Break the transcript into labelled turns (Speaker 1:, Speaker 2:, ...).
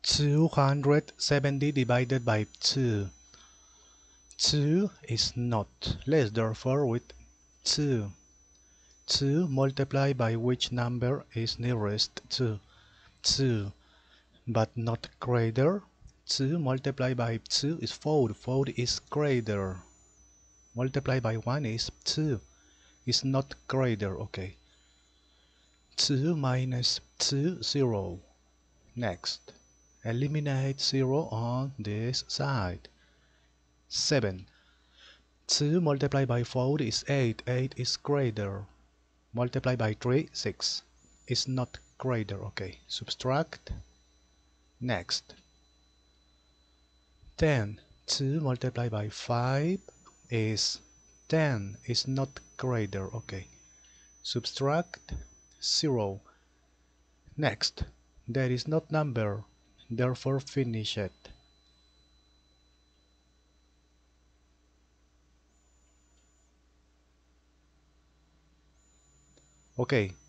Speaker 1: 270 divided by 2. 2 is not. Let's therefore with 2. 2 multiplied by which number is nearest to 2, but not greater. 2 multiplied by 2 is 4. 4 is greater. Multiplied by 1 is 2. Is not greater. Okay. 2 minus 2, 0. Next. Eliminate 0 on this side. 7. 2 multiplied by 4 is 8. 8 is greater. Multiplied by 3, 6. Is not greater. Okay. Subtract. Next. 10. 2 multiplied by 5 is 10. Is not greater. Okay. Subtract 0. Next. There is not number. Therefore finish it. Okay.